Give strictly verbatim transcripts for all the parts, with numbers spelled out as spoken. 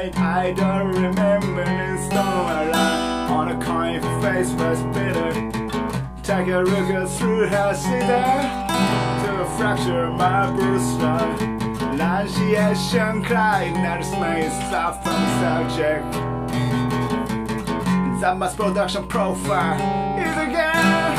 night, I don't remember the storm around. On a coin face was bitter. Take a look through her cedar to fracture my bruised line. 蓝夕夜盛开 ，Not space off from subject. That my production profile is again.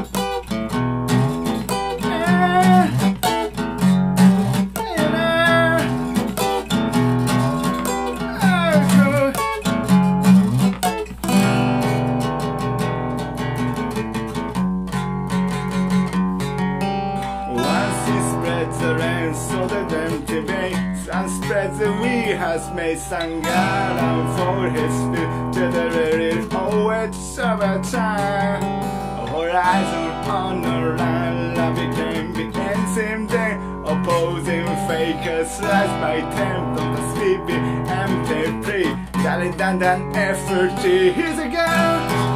The rain so that empty bay sun spreads the wind has made Sangara for his feet to the ready always summertime. A horizon on the line, love became the end same day. Opposing fakers sliced by tempt on the sleepy empty plea. Daddy done that effort, he's again.